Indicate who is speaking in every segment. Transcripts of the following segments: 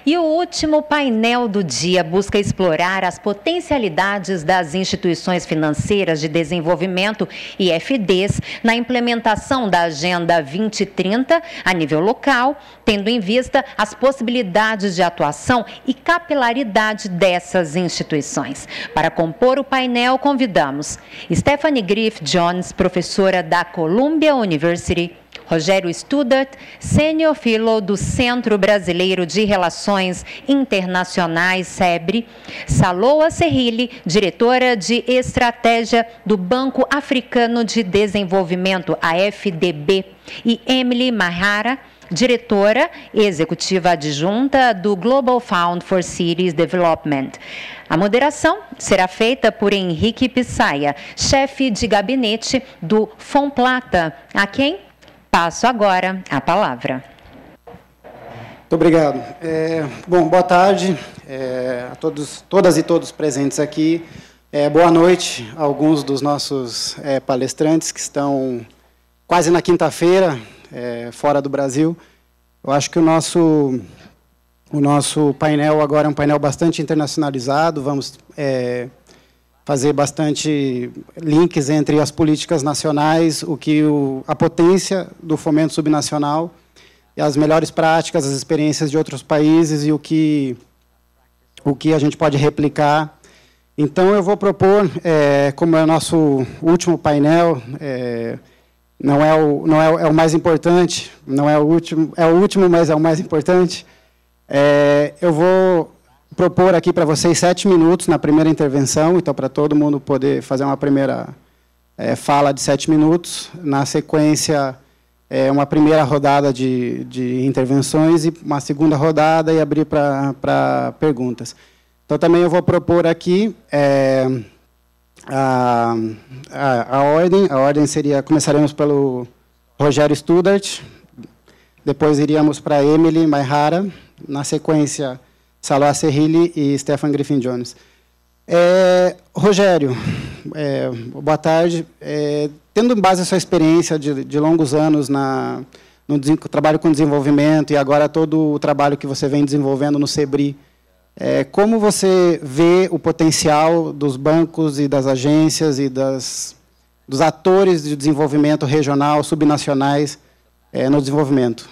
Speaker 1: E o último painel do dia busca explorar as potencialidades das instituições financeiras de desenvolvimento, IFDs, na implementação da Agenda 2030 a nível local, tendo em vista as possibilidades de atuação e capilaridade dessas instituições. Para compor o painel, convidamos Stephanie Griff Jones, professora da Columbia University, Rogério Studart, Senior Fellow do Centro Brasileiro de Relações Internacionais, SEBRE, Saloa Serrilli, diretora de Estratégia do Banco Africano de Desenvolvimento, AFDB, e Emily Mahara, diretora executiva adjunta do Global Fund for Cities Development. A moderação será feita por Henrique Pissaia, chefe de gabinete do Fomplata, a quem passo agora a palavra.
Speaker 2: Muito obrigado. Bom, boa tarde a todos, todas e todos presentes aqui. Boa noite a alguns dos nossos palestrantes que estão quase na quinta-feira, fora do Brasil. Eu acho que o nosso painel agora é um painel bastante internacionalizado. Vamos fazer bastante links entre as políticas nacionais, a potência do fomento subnacional, e as melhores práticas, as experiências de outros países e o que a gente pode replicar. Então, eu vou propor, como é o nosso último painel, não é o mais importante, não é o último, mas é o mais importante. Eu vou propor aqui para vocês 7 minutos na primeira intervenção, então, para todo mundo poder fazer uma primeira fala de 7 minutos. Na sequência, uma primeira rodada de intervenções e uma segunda rodada e abrir para perguntas. Então, também eu vou propor aqui a ordem. A ordem seria, começaremos pelo Rogério Studart, depois iríamos para Emily Mahara, na sequência, Saloa Serrilli e Stephanie Griffin Jones. Rogério, boa tarde. Tendo em base a sua experiência de longos anos no trabalho com desenvolvimento e agora todo o trabalho que você vem desenvolvendo no SEBRI, como você vê o potencial dos bancos e das agências e dos atores de desenvolvimento regional, subnacionais, no desenvolvimento?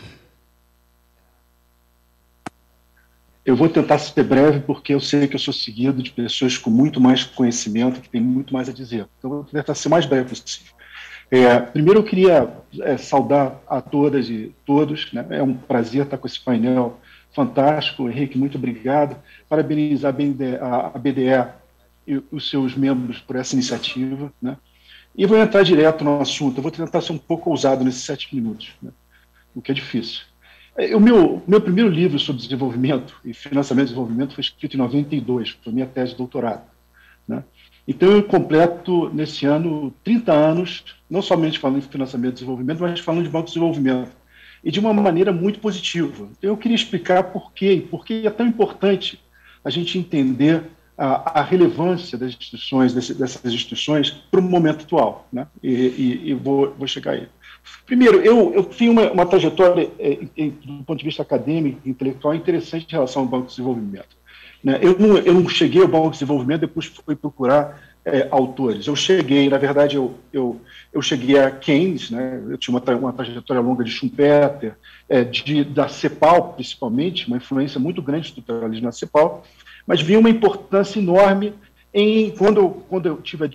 Speaker 3: Eu vou tentar ser breve, porque eu sei que eu sou seguido de pessoas com muito mais conhecimento, que têm muito mais a dizer. Então, eu vou tentar ser o mais breve possível. Primeiro, eu queria saudar a todas e todos, né? É um prazer estar com esse painel fantástico. Henrique, muito obrigado. Parabenizar a BDE e os seus membros por essa iniciativa, né? E vou entrar direto no assunto. Eu vou tentar ser um pouco ousado nesses 7 minutos, né? O que é difícil. O meu primeiro livro sobre desenvolvimento e financiamento de desenvolvimento foi escrito em 92, foi minha tese de doutorado, né? Então, eu completo, nesse ano, 30 anos, não somente falando de financiamento de desenvolvimento, mas falando de banco de desenvolvimento, e de uma maneira muito positiva. Então, eu queria explicar por quê é tão importante a gente entender a relevância das instituições, dessas instituições, para o momento atual, né? E vou chegar aí. Primeiro, eu tenho uma trajetória, do ponto de vista acadêmico e intelectual, interessante em relação ao Banco de Desenvolvimento, né? Eu não cheguei ao Banco de Desenvolvimento, depois fui procurar autores. Eu cheguei, na verdade, eu cheguei a Keynes, né? Eu tinha uma trajetória longa de Schumpeter, da CEPAL, principalmente, uma influência muito grande do estruturalismo na CEPAL, mas vi uma importância enorme quando eu tive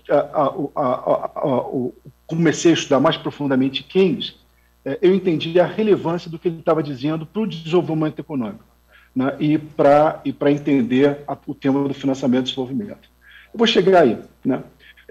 Speaker 3: comecei a estudar mais profundamente Keynes, eu entendi a relevância do que ele estava dizendo para o desenvolvimento econômico, né? E para entender o tema do financiamento e desenvolvimento. Eu vou chegar aí, né?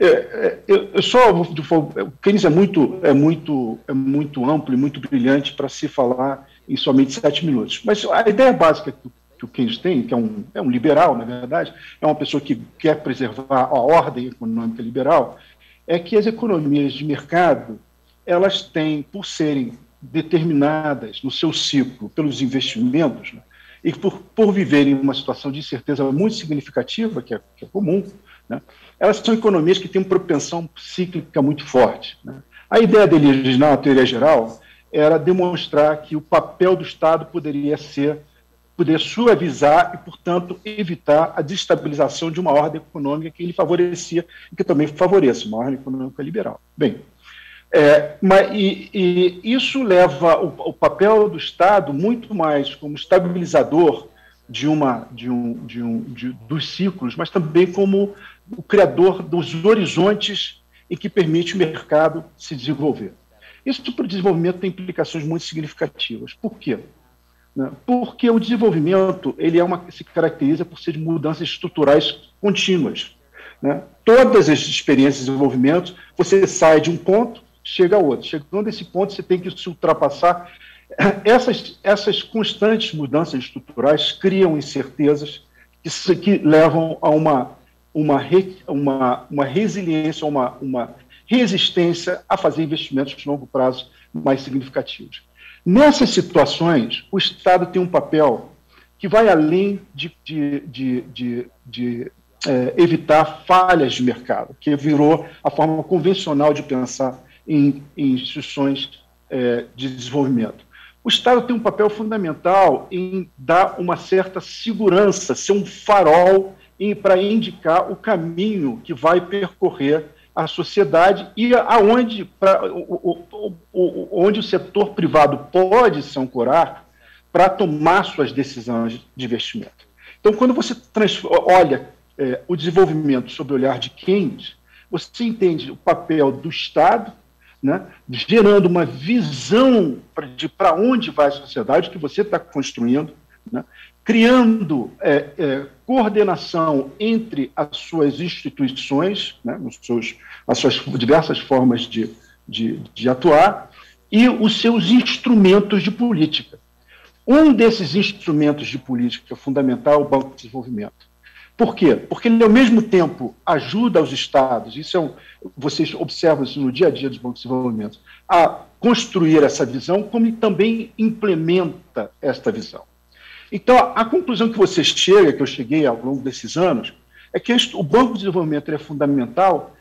Speaker 3: O Keynes é muito amplo e muito brilhante para se falar em somente 7 minutos. Mas a ideia básica que o Keynes tem, que é um liberal, na verdade, é uma pessoa que quer preservar a ordem econômica liberal, é que as economias de mercado, elas têm, por serem determinadas no seu ciclo pelos investimentos, né, e por viverem uma situação de incerteza muito significativa, que é comum, né, elas são economias que têm uma propensão cíclica muito forte, né. A ideia dele original, a teoria geral, era demonstrar que o papel do Estado poderia ser poder suavizar e, portanto, evitar a destabilização de uma ordem econômica que ele favorecia e que também favorece uma ordem econômica liberal. Bem, isso leva o papel do Estado muito mais como estabilizador dos ciclos, mas também como o criador dos horizontes em que permite o mercado se desenvolver. Isso para o desenvolvimento tem implicações muito significativas. Por quê? Porque o desenvolvimento se caracteriza por ser de mudanças estruturais contínuas. Todas as experiências de desenvolvimento, você sai de um ponto, chega a outro. Chegando a esse ponto, você tem que se ultrapassar. Essas constantes mudanças estruturais criam incertezas que levam a uma resiliência, uma resistência a fazer investimentos de longo prazo mais significativos. Nessas situações, o Estado tem um papel que vai além de evitar falhas de mercado, que virou a forma convencional de pensar em instituições de desenvolvimento. O Estado tem um papel fundamental em dar uma certa segurança, ser um farol para indicar o caminho que vai percorrer a sociedade e onde o setor privado pode se ancorar para tomar suas decisões de investimento. Então, quando você olha o desenvolvimento sob o olhar de Keynes, você entende o papel do Estado, gerando uma visão para onde vai a sociedade que você está construindo, criando coordenação entre as suas instituições, as suas diversas formas de atuar, e os seus instrumentos de política. Um desses instrumentos de política fundamental é o Banco de Desenvolvimento. Por quê? Porque ele, ao mesmo tempo, ajuda os Estados, vocês observam isso no dia a dia dos bancos de desenvolvimento, a construir essa visão, como ele também implementa esta visão. Então, a conclusão que você chega, que eu cheguei ao longo desses anos, é que o Banco de Desenvolvimento é fundamental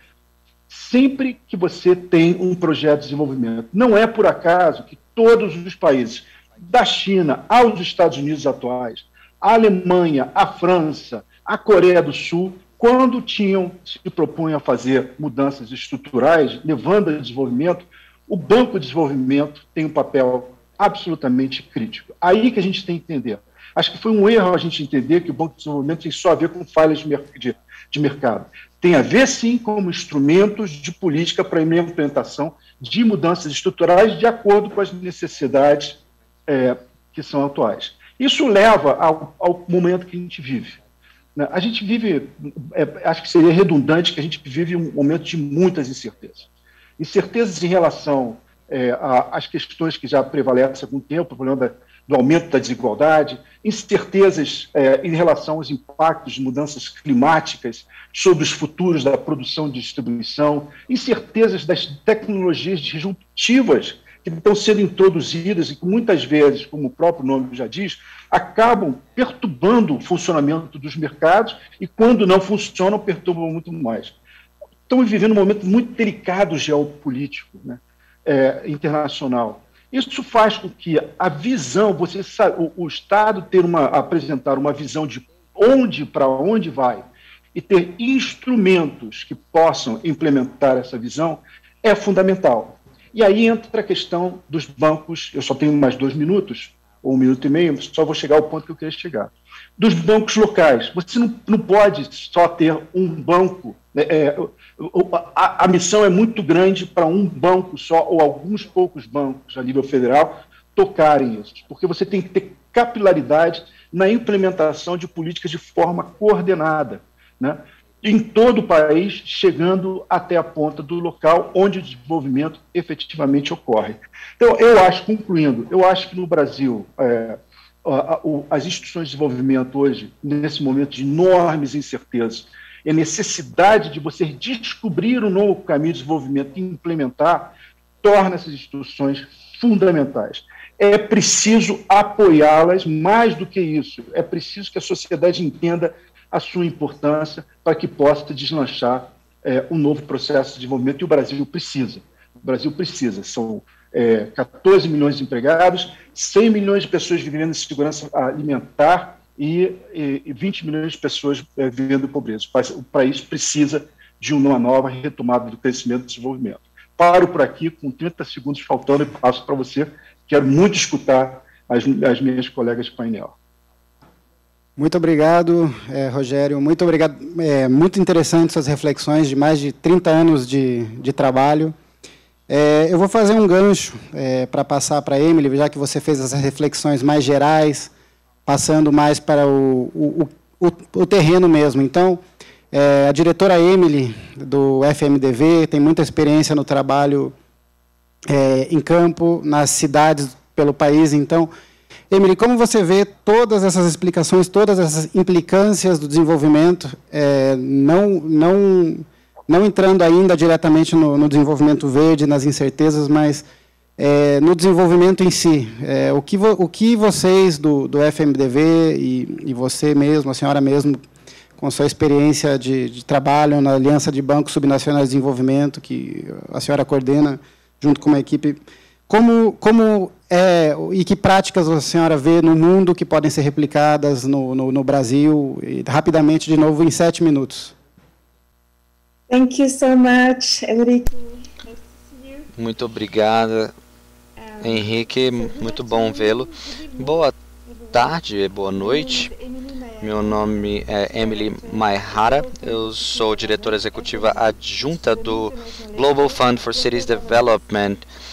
Speaker 3: sempre que você tem um projeto de desenvolvimento. Não é por acaso que todos os países, da China aos Estados Unidos atuais, a Alemanha, a França, a Coreia do Sul, quando se propunham a fazer mudanças estruturais, levando ao desenvolvimento, o Banco de Desenvolvimento tem um papel absolutamente crítico. Aí que a gente tem que entender. Acho que foi um erro a gente entender que o Banco de Desenvolvimento tem só a ver com falhas de mercado. Tem a ver, sim, como instrumentos de política para a implementação de mudanças estruturais de acordo com as necessidades que são atuais. Isso leva ao momento que a gente vive. A gente vive, acho que seria redundante, que a gente vive um momento de muitas incertezas. Incertezas em relação às questões que já prevalecem há algum tempo, o problema do aumento da desigualdade, incertezas em relação aos impactos de mudanças climáticas sobre os futuros da produção e distribuição, incertezas das tecnologias disruptivas que estão sendo introduzidas e que muitas vezes, como o próprio nome já diz, acabam perturbando o funcionamento dos mercados e, quando não funcionam, perturbam muito mais. Estamos vivendo um momento muito delicado geopolítico, internacional. Isso faz com que a visão, o Estado apresentar uma visão de para onde vai e ter instrumentos que possam implementar essa visão é fundamental. E aí entra a questão dos bancos, eu só tenho mais 2 minutos, ou 1 minuto e meio, só vou chegar ao ponto que eu queria chegar. Dos bancos locais. Você não pode só ter um banco. A missão é muito grande para um banco só, ou alguns poucos bancos a nível federal, tocarem isso. Porque você tem que ter capilaridade na implementação de políticas de forma coordenada, em todo o país, chegando até a ponta do local onde o desenvolvimento efetivamente ocorre. Então, concluindo, eu acho que no Brasil, as instituições de desenvolvimento hoje, nesse momento de enormes incertezas, a necessidade de você descobrir um novo caminho de desenvolvimento e implementar, torna essas instituições fundamentais. É preciso apoiá-las, mais do que isso, é preciso que a sociedade entenda a sua importância para que possa deslanchar um novo processo de desenvolvimento, e o Brasil precisa. O Brasil precisa. 14 milhões de empregados, 100 milhões de pessoas vivendo em segurança alimentar e 20 milhões de pessoas vivendo em pobreza. O país precisa de uma nova retomada do crescimento e desenvolvimento. Paro por aqui, com 30 segundos faltando, e passo para você. Quero muito escutar as minhas colegas de painel.
Speaker 2: Muito obrigado, Rogério. Muito obrigado. Muito interessante suas reflexões de mais de 30 anos de trabalho. Eu vou fazer um gancho para passar para a Emily, já que você fez essas reflexões mais gerais, passando mais para o terreno mesmo. Então, a diretora Emily, do FMDV, tem muita experiência no trabalho em campo, nas cidades pelo país. Então, Emily, como você vê todas essas explicações, todas essas implicâncias do desenvolvimento, não entrando ainda diretamente no desenvolvimento verde, nas incertezas, mas no desenvolvimento em si? O que vocês do FMDV e você mesmo, a senhora mesmo, com sua experiência de trabalho na Aliança de Bancos Subnacionais de Desenvolvimento, que a senhora coordena junto com uma equipe, e que práticas a senhora vê no mundo que podem ser replicadas no Brasil, e rapidamente, de novo, em 7 minutos.
Speaker 4: Thank you so much, Henrique.
Speaker 5: Muito obrigada, Henrique. Muito bom vê-lo. Boa tarde, boa noite. Meu nome é Emily Maihara. Eu sou diretora executiva adjunta do Global Fund for Cities Development,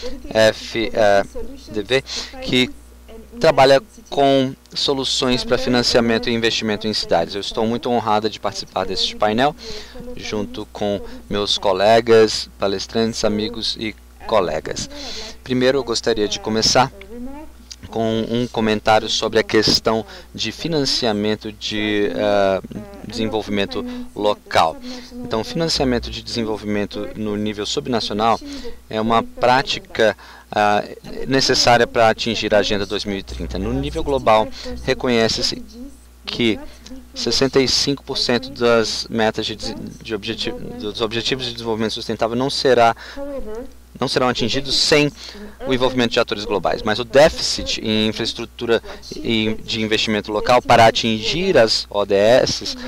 Speaker 5: FDV, que trabalha com soluções para financiamento e investimento em cidades. Eu estou muito honrada de participar deste painel, junto com meus colegas, palestrantes, amigos e colegas. Primeiro, eu gostaria de começar com um comentário sobre a questão de financiamento de desenvolvimento local. Então, financiamento de desenvolvimento no nível subnacional é uma prática necessária para atingir a Agenda 2030. No nível global, reconhece-se que 65% das metas dos objetivos de desenvolvimento sustentável não serão atingidos sem o envolvimento de atores globais. Mas o déficit em infraestrutura de investimento local para atingir as ODS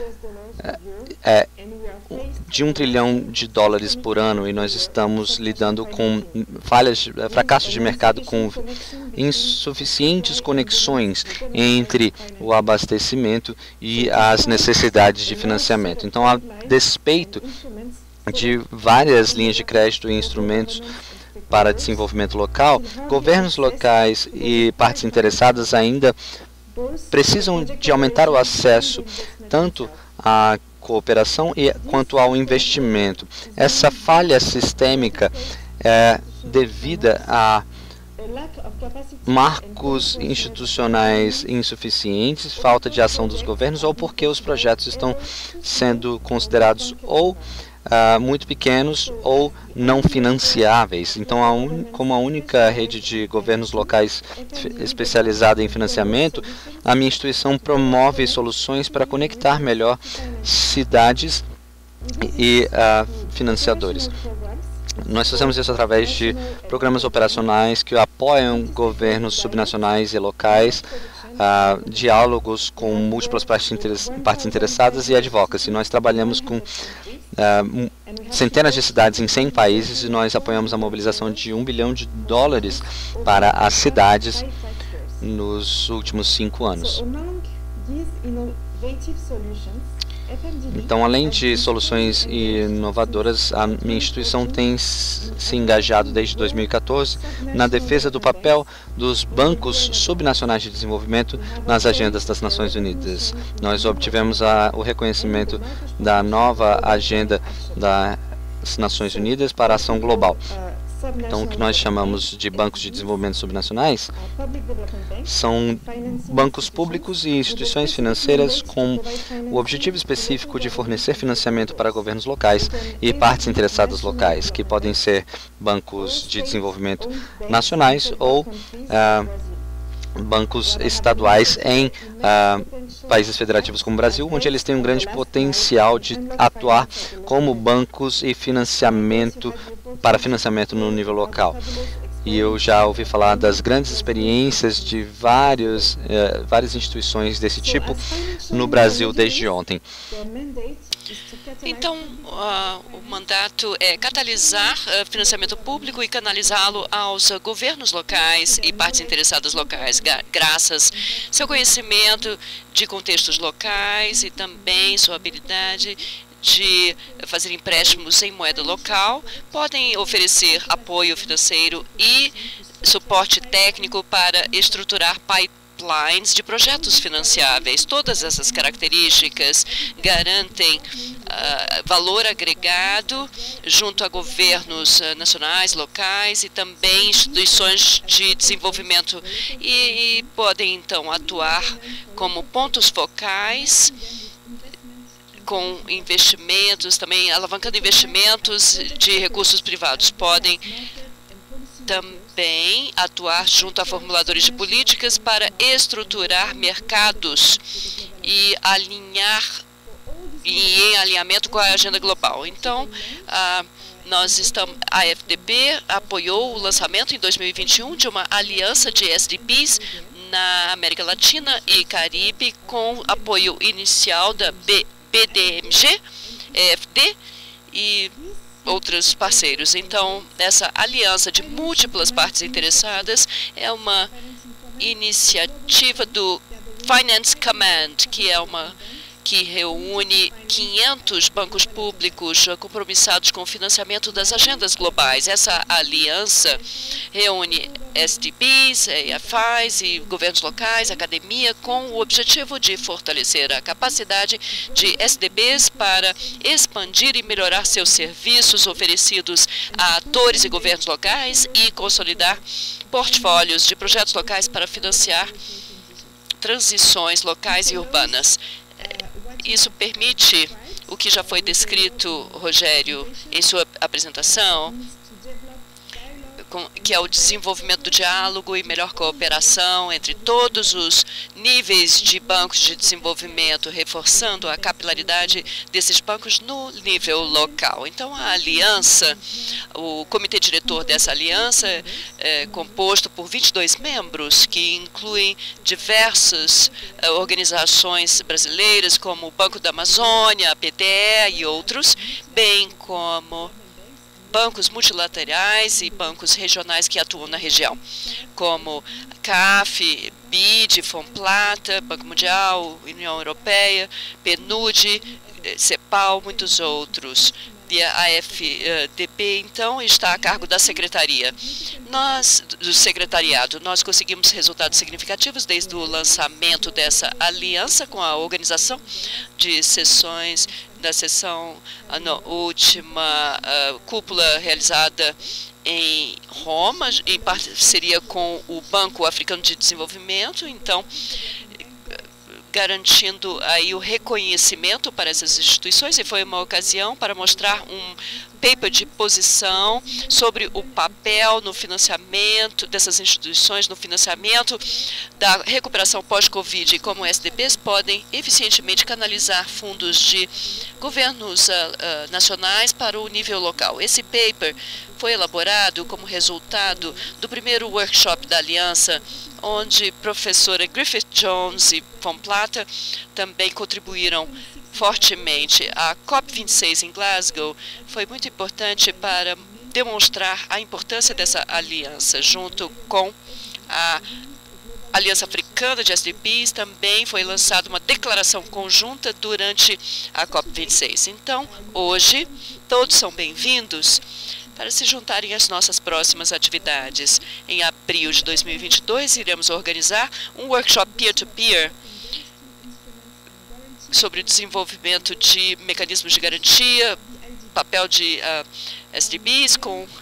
Speaker 5: é de $1 trilhão por ano, e nós estamos lidando com fracassos de mercado, com insuficientes conexões entre o abastecimento e as necessidades de financiamento. Então, a despeito de várias linhas de crédito e instrumentos para desenvolvimento local, governos locais e partes interessadas ainda precisam de aumentar o acesso tanto à cooperação quanto ao investimento. Essa falha sistêmica é devida a marcos institucionais insuficientes, falta de ação dos governos, ou porque os projetos estão sendo considerados ou muito pequenos ou não financiáveis. Então, como a única rede de governos locais especializada em financiamento, a minha instituição promove soluções para conectar melhor cidades e financiadores. Nós fazemos isso através de programas operacionais que apoiam governos subnacionais e locais, diálogos com múltiplas partes interessadas e advocacy. Nós trabalhamos com centenas de cidades em 100 países e nós apoiamos a mobilização de $1 bilhão para as cidades nos últimos 5 anos. Então, além de soluções inovadoras, a minha instituição tem se engajado desde 2014 na defesa do papel dos bancos subnacionais de desenvolvimento nas agendas das Nações Unidas. Nós obtivemos o reconhecimento da nova agenda das Nações Unidas para a ação global. Então, o que nós chamamos de bancos de desenvolvimento subnacionais são bancos públicos e instituições financeiras com o objetivo específico de fornecer financiamento para governos locais e partes interessadas locais, que podem ser bancos de desenvolvimento nacionais ou bancos estaduais em países federativos como o Brasil, onde eles têm um grande potencial de atuar como bancos e para financiamento no nível local. e eu já ouvi falar das grandes experiências de várias instituições desse tipo no Brasil desde ontem.
Speaker 6: Então, o mandato é catalisar financiamento público e canalizá-lo aos governos locais e partes interessadas locais, graças ao seu conhecimento de contextos locais e também sua habilidade de fazer empréstimos em moeda local, podem oferecer apoio financeiro e suporte técnico para estruturar pipelines de projetos financiáveis. Todas essas características garantem valor agregado junto a governos nacionais, locais e também instituições de desenvolvimento e podem, então, atuar como pontos focais com investimentos, também alavancando investimentos de recursos privados. Podem também atuar junto a formuladores de políticas para estruturar mercados e em alinhamento com a agenda global. Então, a FDB apoiou o lançamento em 2021 de uma aliança de SDBs na América Latina e Caribe, com apoio inicial da BDMG, EFD e outros parceiros. Então, essa aliança de múltiplas partes interessadas é uma iniciativa do Finance Command, que reúne 500 bancos públicos compromissados com o financiamento das agendas globais. Essa aliança reúne SDBs, EFIs e governos locais, academia, com o objetivo de fortalecer a capacidade de SDBs para expandir e melhorar seus serviços oferecidos a atores e governos locais e consolidar portfólios de projetos locais para financiar transições locais e urbanas. Isso permite o que já foi descrito, Rogério, em sua apresentação, que é o desenvolvimento do diálogo e melhor cooperação entre todos os níveis de bancos de desenvolvimento, reforçando a capilaridade desses bancos no nível local. Então, a aliança, o comitê diretor dessa aliança é composto por 22 membros, que incluem diversas organizações brasileiras, como o Banco da Amazônia, a PTE e outros, bem como bancos multilaterais e bancos regionais que atuam na região, como CAF, BID, Fomplata, Banco Mundial, União Europeia, PNUD, CEPAL, muitos outros. E a AFDB, então, está a cargo da secretaria. Do secretariado, nós conseguimos resultados significativos desde o lançamento dessa aliança com a organização de sessões, da sessão, na última cúpula realizada em Roma, em parceria com o Banco Africano de Desenvolvimento, então, garantindo aí o reconhecimento para essas instituições, e foi uma ocasião para mostrar um paper de posição sobre o papel no financiamento dessas instituições, no financiamento da recuperação pós-Covid, e como SDBs podem eficientemente canalizar fundos de governos nacionais para o nível local. Esse paper foi elaborado como resultado do primeiro workshop da Aliança, onde professora Griffith Jones e Fomplata também contribuíram fortemente. A COP26 em Glasgow foi muito importante para demonstrar a importância dessa aliança, junto com a Aliança Africana de SDBs. Também foi lançada uma declaração conjunta durante a COP26. Então, hoje, todos são bem-vindos para se juntarem às nossas próximas atividades. Em abril de 2022, iremos organizar um workshop peer-to-peer sobre o desenvolvimento de mecanismos de garantia, papel de SDBs,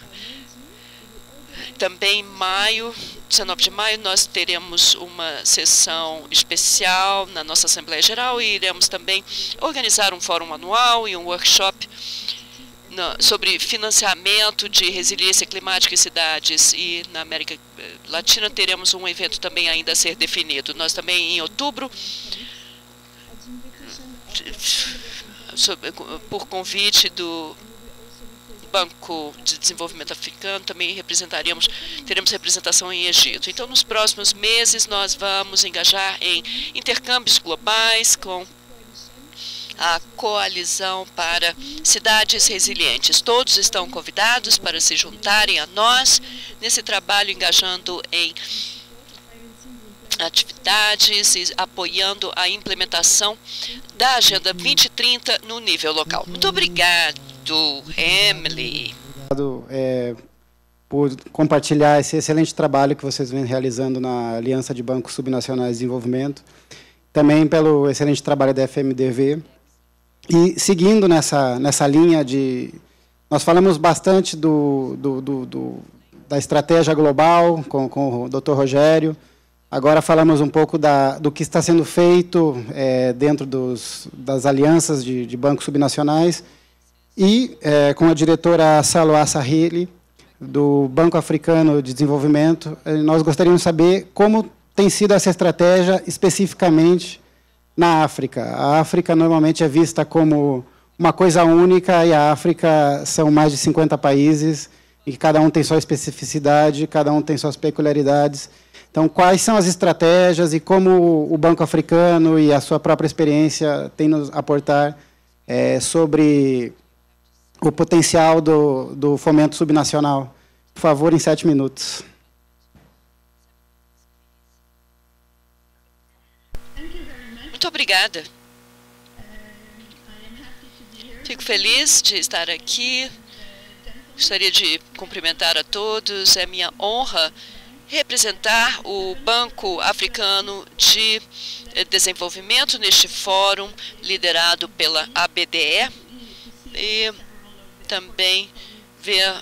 Speaker 6: também em maio, 19 de maio, nós teremos uma sessão especial na nossa Assembleia Geral e iremos também organizar um fórum anual e um workshop sobre financiamento de resiliência climática em cidades, e na América Latina teremos um evento também ainda a ser definido. Nós também, em outubro, por convite Banco de Desenvolvimento Africano, também teremos representação em Egito. Então, nos próximos meses, nós vamos engajar em intercâmbios globais com a Coalizão para Cidades Resilientes. Todos estão convidados para se juntarem a nós nesse trabalho, engajando em atividades e apoiando a implementação da Agenda 2030 no nível local. Muito obrigado, Emily.
Speaker 2: Obrigado por compartilhar esse excelente trabalho que vocês vêm realizando na Aliança de Bancos Subnacionais de Desenvolvimento, também pelo excelente trabalho da FMDV. E seguindo nessa linha de... Nós falamos bastante da estratégia global com o Dr. Rogério. Agora falamos um pouco do que está sendo feito dentro das alianças de bancos subnacionais. E com a diretora Salwa Sahili, do Banco Africano de Desenvolvimento, nós gostaríamos de saber como tem sido essa estratégia especificamente na África. A África normalmente é vista como uma coisa única, e a África são mais de 50 países, e cada um tem sua especificidade, cada um tem suas peculiaridades. Então, quais são as estratégias e como o Banco Africano e a sua própria experiência têm nos aportar sobre o potencial do fomento subnacional? Por favor, em 7 minutos.
Speaker 6: Muito obrigada. Fico feliz de estar aqui. Gostaria de cumprimentar a todos. É minha honra representar o Banco Africano de Desenvolvimento neste fórum, liderado pela ABDE, e também ver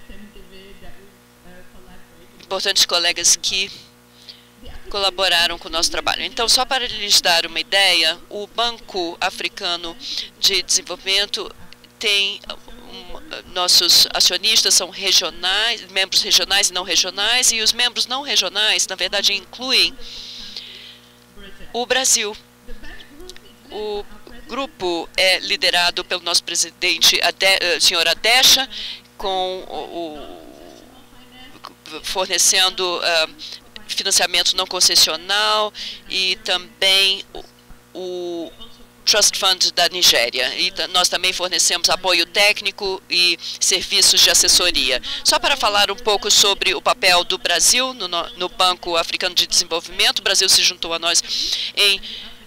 Speaker 6: importantes colegas que colaboraram com o nosso trabalho. Então, só para lhes dar uma ideia, o Banco Africano de Desenvolvimento tem... Nossos acionistas são regionais, membros regionais e não regionais, e os membros não regionais, na verdade, incluem o Brasil. O grupo é liderado pelo nosso presidente, senhor Adesha, fornecendo financiamento não concessional e também o Trust Fund da Nigéria. E nós também fornecemos apoio técnico e serviços de assessoria. Só para falar um pouco sobre o papel do Brasil no Banco Africano de Desenvolvimento, o Brasil se juntou a nós em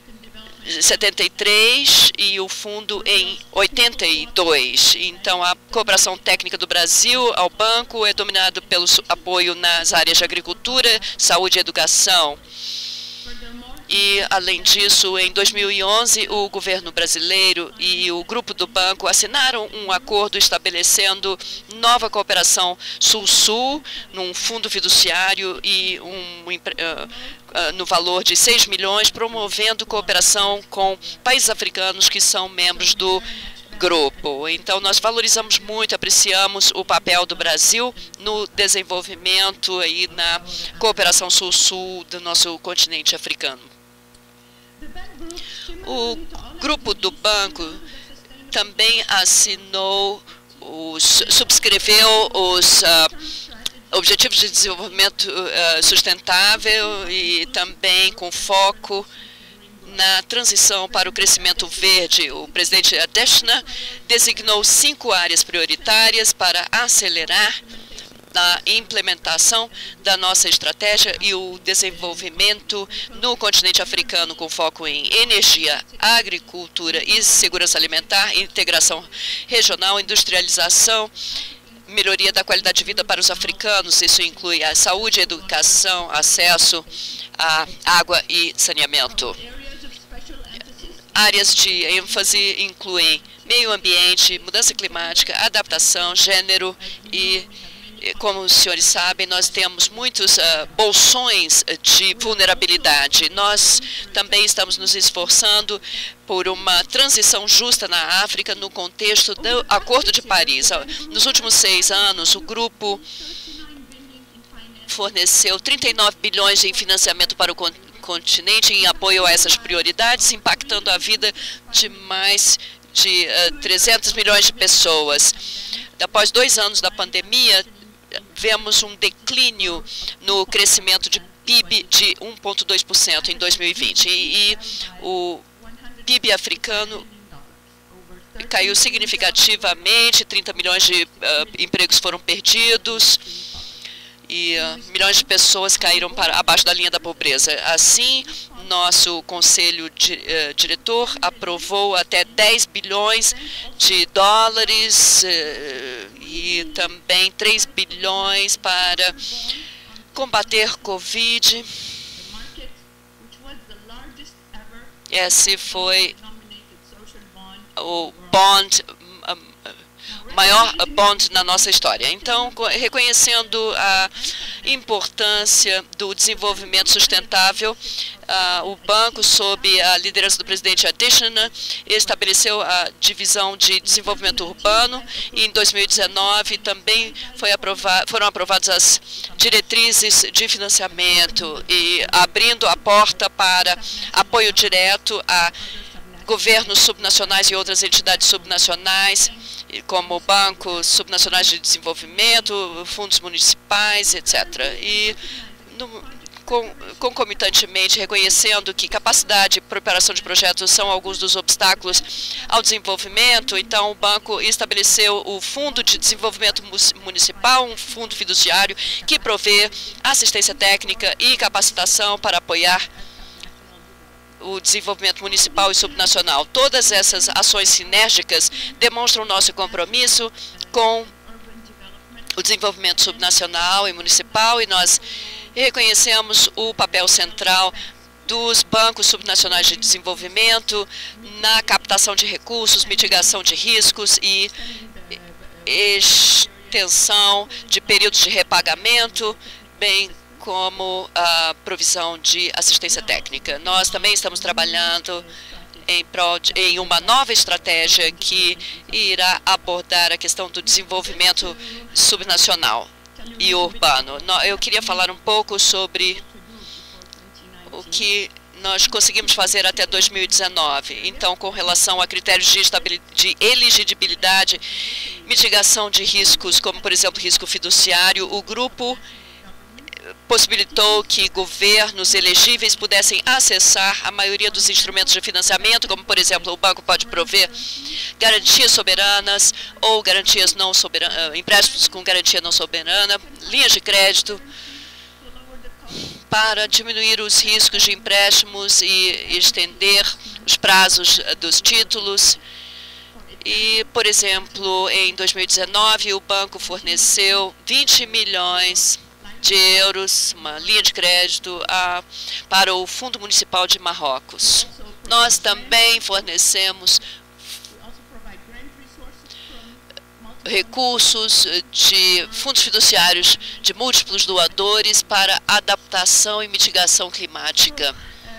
Speaker 6: 73 e o fundo em 82. Então, a cooperação técnica do Brasil ao banco é dominada pelo apoio nas áreas de agricultura, saúde e educação. E, além disso, em 2011, o governo brasileiro e o grupo do banco assinaram um acordo estabelecendo nova cooperação Sul-Sul, num fundo fiduciário e no valor de 6 milhões, promovendo cooperação com países africanos que são membros do grupo. Então, nós valorizamos muito, apreciamos o papel do Brasil no desenvolvimento e na cooperação Sul-Sul do nosso continente africano. O grupo do banco também subscreveu os Objetivos de Desenvolvimento Sustentável e também com foco na transição para o crescimento verde. O presidente Adesha designou 5 áreas prioritárias para acelerar a implementação da nossa estratégia e o desenvolvimento no continente africano, com foco em energia, agricultura e segurança alimentar, integração regional, industrialização, melhoria da qualidade de vida para os africanos. Isso inclui a saúde, educação, acesso à água e saneamento. Áreas de ênfase incluem meio ambiente, mudança climática, adaptação, gênero e, como os senhores sabem, nós temos muitos bolsões de vulnerabilidade. Nós também estamos nos esforçando por uma transição justa na África no contexto do Acordo de Paris. Nos últimos 6 anos, o grupo forneceu 39 bilhões em financiamento para o continente em apoio a essas prioridades, impactando a vida de mais de 300 milhões de pessoas. após 2 anos da pandemia, vemos um declínio no crescimento de PIB de 1,2% em 2020. E o PIB africano caiu significativamente, 30 milhões de empregos foram perdidos e milhões de pessoas caíram abaixo da linha da pobreza. Assim, nosso conselho diretor aprovou até 10 bilhões de dólares e também 3 bilhões para combater Covid. Esse foi o maior bond na nossa história. Então, reconhecendo a importância do desenvolvimento sustentável, o banco, sob a liderança do presidente Adesina, estabeleceu a divisão de desenvolvimento urbano e em 2019 também foram aprovadas as diretrizes de financiamento e abrindo a porta para apoio direto a governos subnacionais e outras entidades subnacionais, como bancos subnacionais de desenvolvimento, fundos municipais, etc. E, concomitantemente, reconhecendo que capacidade e preparação de projetos são alguns dos obstáculos ao desenvolvimento, então o banco estabeleceu o Fundo de Desenvolvimento Municipal, um fundo fiduciário que provê assistência técnica e capacitação para apoiar o desenvolvimento municipal e subnacional. Todas essas ações sinérgicas demonstram nosso compromisso com o desenvolvimento subnacional e municipal, e nós reconhecemos o papel central dos bancos subnacionais de desenvolvimento na captação de recursos, mitigação de riscos e extensão de períodos de repagamento, bem como a provisão de assistência técnica. Nós também estamos trabalhando em uma nova estratégia que irá abordar a questão do desenvolvimento subnacional e urbano. Eu queria falar um pouco sobre o que nós conseguimos fazer até 2019. Então, com relação a critérios de elegibilidade, mitigação de riscos, como, por exemplo, risco fiduciário, o grupo possibilitou que governos elegíveis pudessem acessar a maioria dos instrumentos de financiamento, como, por exemplo, o banco pode prover garantias soberanas ou garantias não soberanas, empréstimos com garantia não soberana, linhas de crédito, para diminuir os riscos de empréstimos e estender os prazos dos títulos. E, por exemplo, em 2019, o banco forneceu 20 milhões de euros, uma linha de crédito para o Fundo Municipal de Marrocos. Nós também fornecemos recursos de fundos fiduciários de múltiplos doadores para adaptação e mitigação climática.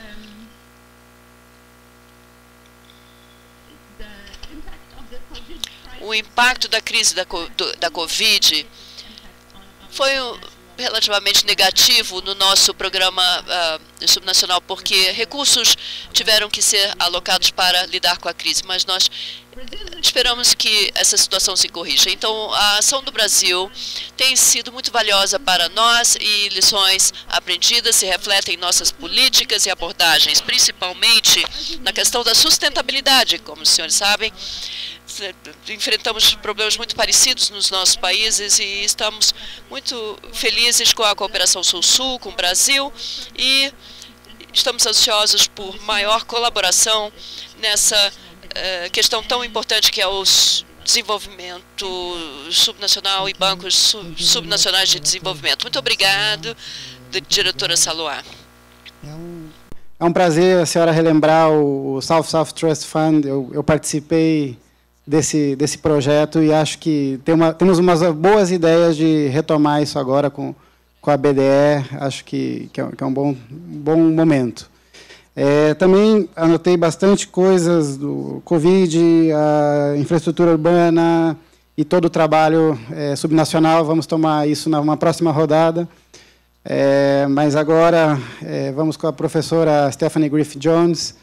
Speaker 6: O impacto da crise da Covid foi relativamente negativo no nosso programa subnacional, porque recursos tiveram que ser alocados para lidar com a crise, mas nós esperamos que essa situação se corrija. Então, a ação do Brasil tem sido muito valiosa para nós e lições aprendidas se refletem em nossas políticas e abordagens, principalmente na questão da sustentabilidade. Como os senhores sabem, enfrentamos problemas muito parecidos nos nossos países e estamos muito felizes com a cooperação Sul-Sul, com o Brasil, e estamos ansiosos por maior colaboração nessa questão tão importante que é o desenvolvimento subnacional e bancos subnacionais de desenvolvimento. Muito obrigado, diretora Saloá.
Speaker 2: É um prazer a senhora relembrar o South-South Trust Fund. Eu participei desse projeto e acho que temos umas boas ideias de retomar isso agora com a BDE. Acho que é um bom momento. Também anotei bastante coisas do Covid, a infraestrutura urbana e todo o trabalho subnacional. Vamos tomar isso numa próxima rodada. Mas agora vamos com a professora Stephanie Griffith-Jones,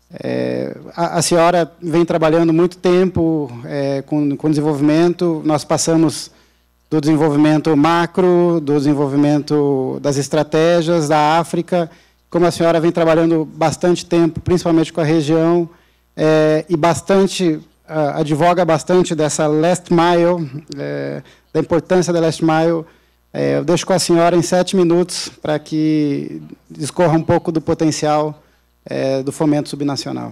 Speaker 2: A senhora vem trabalhando muito tempo com desenvolvimento. Nós passamos do desenvolvimento macro, do desenvolvimento das estratégias da África, como a senhora vem trabalhando bastante tempo, principalmente com a região, e advoga bastante dessa last mile, da importância da last mile. Eu deixo com a senhora em 7 minutos para que discorra um pouco do potencial do fomento subnacional.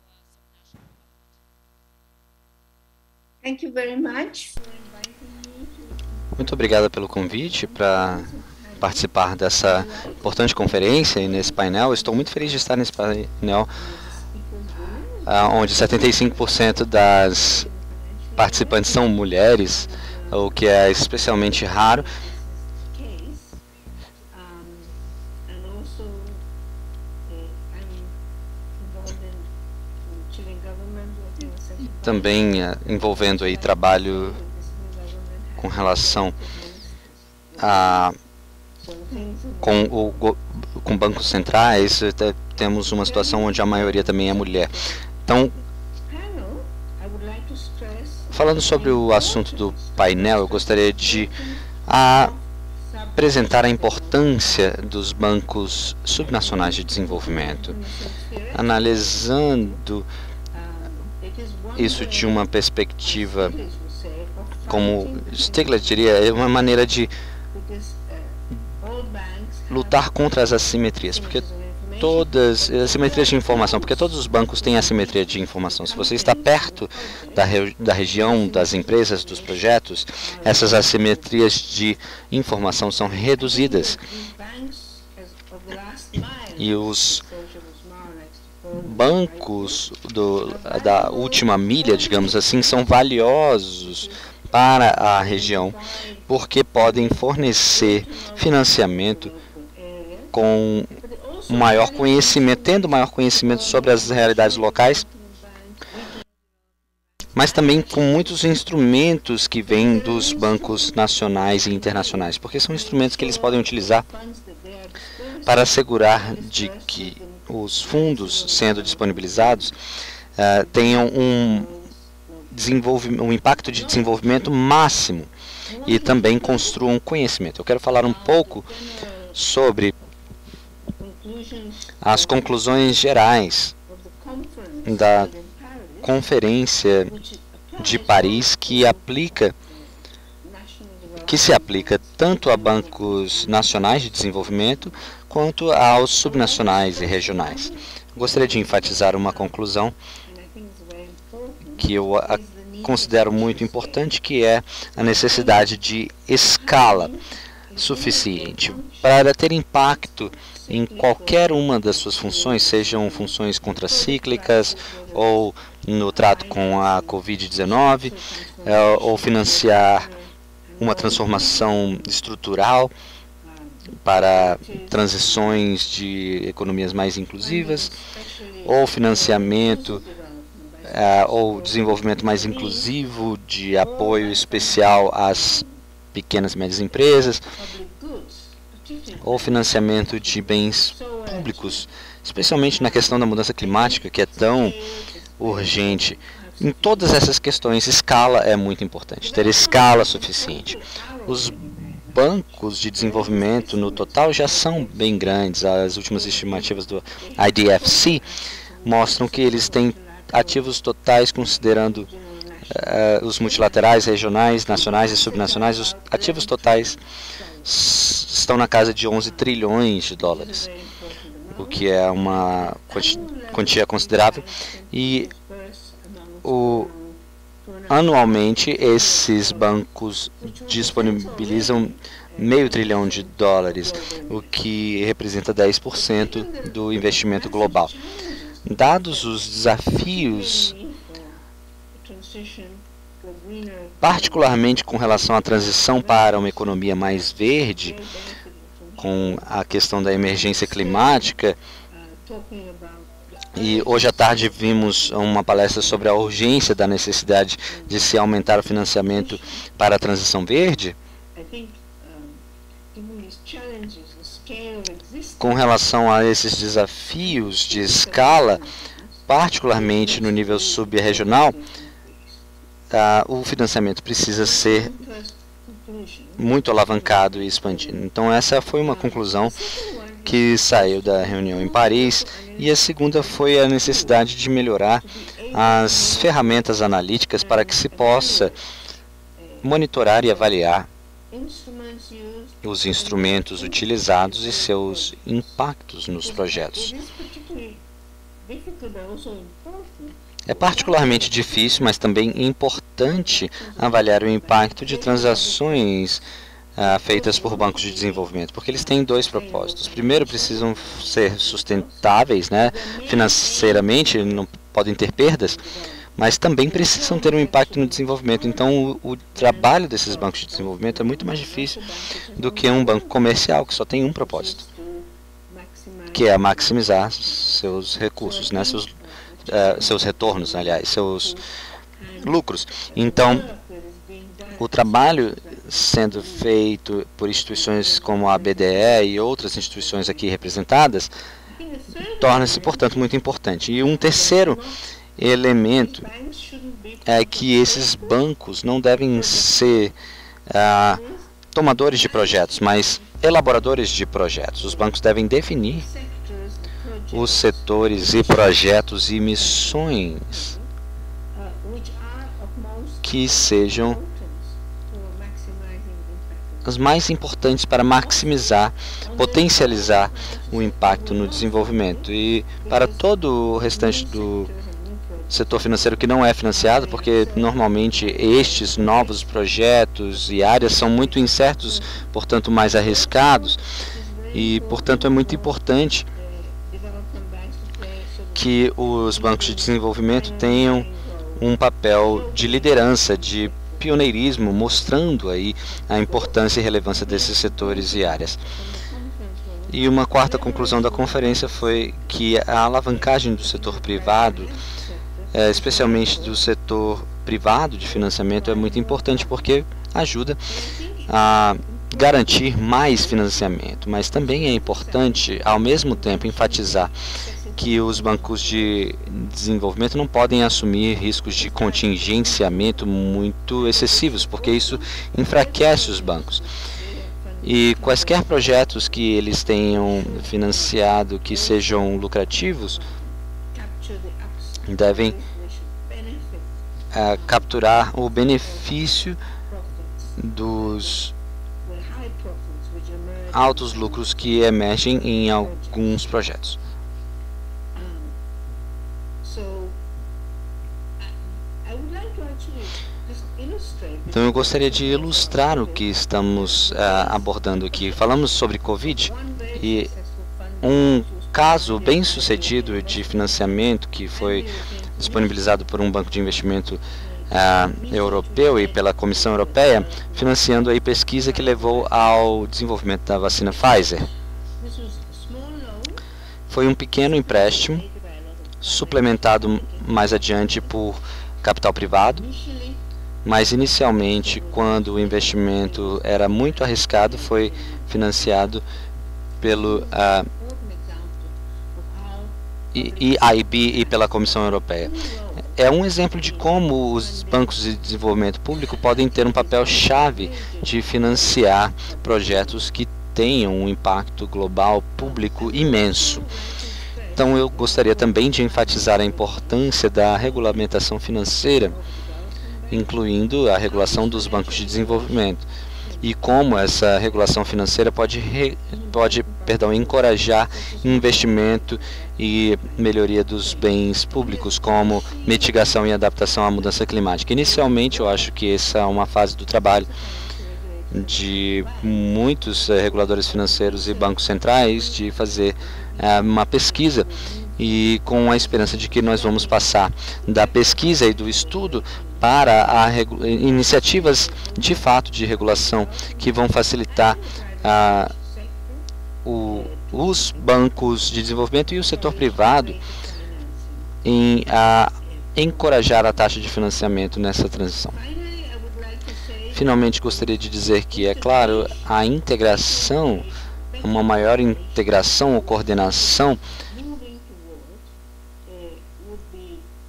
Speaker 4: Thank you very much.
Speaker 5: Muito obrigada pelo convite para participar dessa importante conferência e nesse painel. Estou muito feliz de estar nesse painel, onde 75% das participantes são mulheres, o que é especialmente raro. Também envolvendo aí trabalho com relação com bancos centrais. Temos uma situação onde a maioria também é mulher. Então, falando sobre o assunto do painel, eu gostaria de apresentar a importância dos bancos subnacionais de desenvolvimento, analisando isso de uma perspectiva, como Stiglitz diria, é uma maneira de lutar contra as assimetrias, porque assimetrias de informação, porque todos os bancos têm assimetria de informação. Se você está perto da região, das empresas, dos projetos, essas assimetrias de informação são reduzidas. E os bancos da última milha, digamos assim, são valiosos para a região, porque podem fornecer financiamento com maior conhecimento, tendo maior conhecimento sobre as realidades locais, mas também com muitos instrumentos que vêm dos bancos nacionais e internacionais, porque são instrumentos que eles podem utilizar para assegurar de que os fundos sendo disponibilizados tenham um impacto de desenvolvimento máximo e também construam conhecimento. Eu quero falar um pouco sobre as conclusões gerais da Conferência de Paris, que se aplica tanto a bancos nacionais de desenvolvimento quanto aos subnacionais e regionais. Gostaria de enfatizar uma conclusão que eu considero muito importante, que é a necessidade de escala suficiente para ter impacto em qualquer uma das suas funções, sejam funções contracíclicas ou no trato com a Covid-19, ou financiar uma transformação estrutural para transições de economias mais inclusivas, ou financiamento ou desenvolvimento mais inclusivo de apoio especial às pequenas e médias empresas, ou financiamento de bens públicos, especialmente na questão da mudança climática, que é tão urgente. Em todas essas questões, escala é muito importante, ter escala suficiente. Os bancos de desenvolvimento no total já são bem grandes. As últimas estimativas do IDFC mostram que eles têm ativos totais, considerando os multilaterais, regionais, nacionais e subnacionais. Os ativos totais estão na casa de 11 trilhões de dólares, o que é uma quantia considerável. E anualmente esses bancos disponibilizam $500 bilhão, o que representa 10% do investimento global. Dados os desafios, particularmente com relação à transição para uma economia mais verde, com a questão da emergência climática, e hoje à tarde vimos uma palestra sobre a urgência da necessidade de se aumentar o financiamento para a transição verde. Com relação a esses desafios de escala, particularmente no nível subregional, o financiamento precisa ser muito alavancado e expandido. Então essa foi uma conclusão que saiu da reunião em Paris, e a segunda foi a necessidade de melhorar as ferramentas analíticas para que se possa monitorar e avaliar os instrumentos utilizados e seus impactos nos projetos. É particularmente difícil, mas também importante avaliar o impacto de transações feitas por bancos de desenvolvimento, porque eles têm dois propósitos. Primeiro, precisam ser sustentáveis, né, financeiramente, não podem ter perdas, mas também precisam ter um impacto no desenvolvimento. Então, o trabalho desses bancos de desenvolvimento é muito mais difícil do que um banco comercial, que só tem um propósito, que é maximizar seus recursos, né, seus retornos, aliás, seus lucros. Então, o trabalho sendo feito por instituições como a BDE e outras instituições aqui representadas torna-se, portanto, muito importante. E um terceiro elemento é que esses bancos não devem ser tomadores de projetos, mas elaboradores de projetos. Os bancos devem definir os setores e projetos e missões que sejam as mais importantes para maximizar, potencializar o impacto no desenvolvimento. E para todo o restante do setor financeiro que não é financiado, porque normalmente estes novos projetos e áreas são muito incertos, portanto mais arriscados, e portanto é muito importante que os bancos de desenvolvimento tenham um papel de liderança, de pioneirismo, mostrando aí a importância e relevância desses setores e áreas. E uma quarta conclusão da conferência foi que a alavancagem do setor privado, especialmente do setor privado de financiamento, é muito importante porque ajuda a garantir mais financiamento, mas também é importante, ao mesmo tempo, enfatizar que os bancos de desenvolvimento não podem assumir riscos de contingenciamento muito excessivos, porque isso enfraquece os bancos. E quaisquer projetos que eles tenham financiado que sejam lucrativos devem capturar o benefício dos altos lucros que emergem em alguns projetos. Então eu gostaria de ilustrar o que estamos abordando aqui. Falamos sobre Covid e um caso bem sucedido de financiamento que foi disponibilizado por um banco de investimento europeu e pela Comissão Europeia, financiando aí pesquisa que levou ao desenvolvimento da vacina Pfizer. Foi um pequeno empréstimo, suplementado mais adiante por capital privado, mas inicialmente, quando o investimento era muito arriscado, foi financiado pelo EIB e pela Comissão Europeia. É um exemplo de como os bancos de desenvolvimento público podem ter um papel-chave de financiar projetos que tenham um impacto global público imenso. Então eu gostaria também de enfatizar a importância da regulamentação financeira, incluindo a regulação dos bancos de desenvolvimento, e como essa regulação financeira pode encorajar investimento e melhoria dos bens públicos, como mitigação e adaptação à mudança climática. Inicialmente, eu acho que essa é uma fase do trabalho de muitos reguladores financeiros e bancos centrais de fazer uma pesquisa, e com a esperança de que nós vamos passar da pesquisa e do estudo para iniciativas de fato de regulação que vão facilitar os bancos de desenvolvimento e o setor privado em encorajar a taxa de financiamento nessa transição. Finalmente, gostaria de dizer que, é claro, a integração, uma maior integração ou coordenação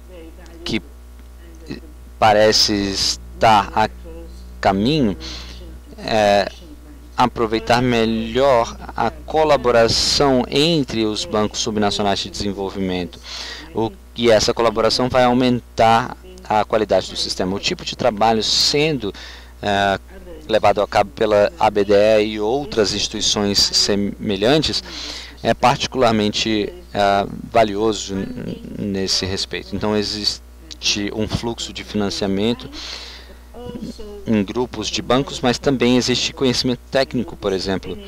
Speaker 5: que parece estar a caminho é aproveitar melhor a colaboração entre os bancos subnacionais de desenvolvimento. E essa colaboração vai aumentar a qualidade do sistema. O tipo de trabalho sendo levado a cabo pela ABDE e outras instituições semelhantes é particularmente valioso nesse respeito. Então, existe um fluxo de financiamento em grupos de bancos, mas também existe conhecimento técnico, por exemplo,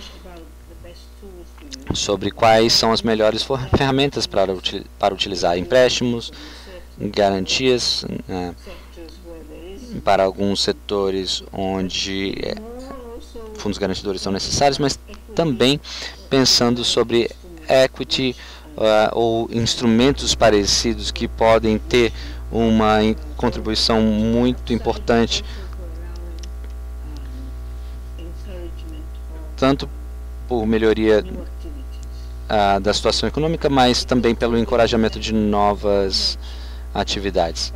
Speaker 5: sobre quais são as melhores ferramentas para utilizar empréstimos, garantias, para alguns setores onde fundos garantidores são necessários, mas também pensando sobre equity ou instrumentos parecidos que podem ter uma contribuição muito importante, tanto por melhoria da situação econômica, mas também pelo encorajamento de novas atividades.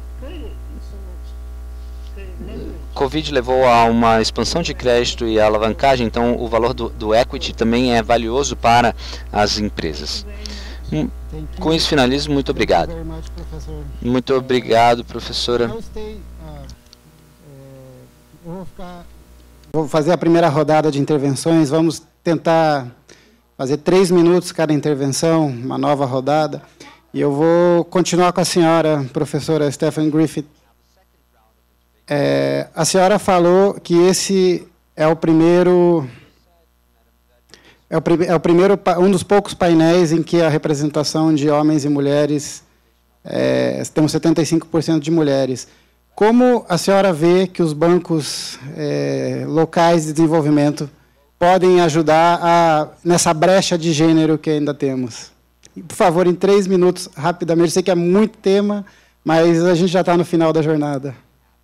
Speaker 5: Covid levou a uma expansão de crédito e a alavancagem, então o valor do equity também é valioso para as empresas. Com isso finalizo, muito obrigado. Muito obrigado, professora.
Speaker 2: Vou fazer a primeira rodada de intervenções, vamos tentar fazer 3 minutos cada intervenção, uma nova rodada. E eu vou continuar com a senhora, professora Stephanie Griffith. A senhora falou que esse é o primeiro, um dos poucos painéis em que a representação de homens e mulheres, temos 75% de mulheres. Como a senhora vê que os bancos locais de desenvolvimento podem ajudar nessa brecha de gênero que ainda temos? E, por favor, em 3 minutos, rapidamente. Eu sei que é muito tema, mas a gente já está no final da jornada.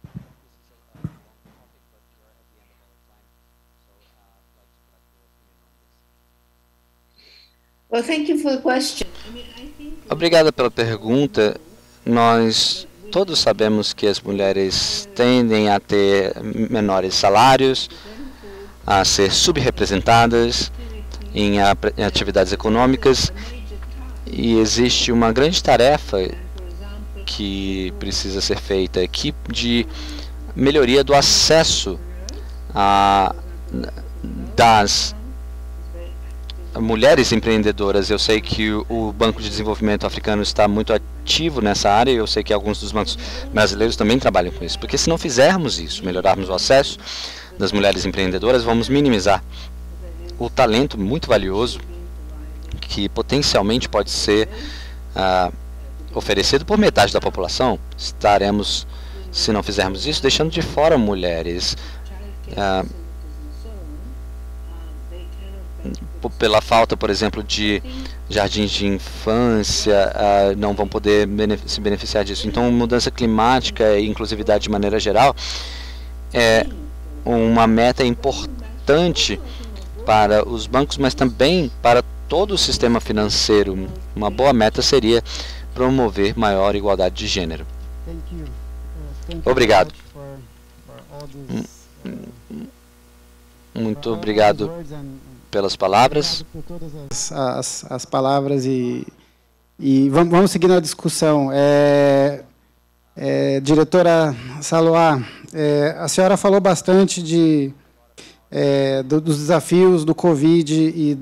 Speaker 4: Well, thank you for the question.
Speaker 5: Obrigada pela pergunta. Nós todos sabemos que as mulheres tendem a ter menores salários, a ser subrepresentadas em atividades econômicas, e existe uma grande tarefa que precisa ser feita aqui de melhoria do acesso das mulheres empreendedoras. Eu sei que o Banco de Desenvolvimento Africano está muito ativo nessa área, e eu sei que alguns dos bancos brasileiros também trabalham com isso, porque se não fizermos isso, melhorarmos o acesso das mulheres empreendedoras, vamos minimizar o talento muito valioso que potencialmente pode ser oferecido por metade da população. Estaremos, se não fizermos isso, deixando de fora mulheres pela falta, por exemplo, de jardins de infância, não vão poder se beneficiar disso. Então, mudança climática e inclusividade de maneira geral é uma meta importante para os bancos, mas também para todo o sistema financeiro. Uma boa meta seria promover maior igualdade de gênero. Obrigado. Muito obrigado pelas palavras.
Speaker 2: As palavras e vamos seguir na discussão. Diretora Saloá, a senhora falou bastante dos desafios do Covid e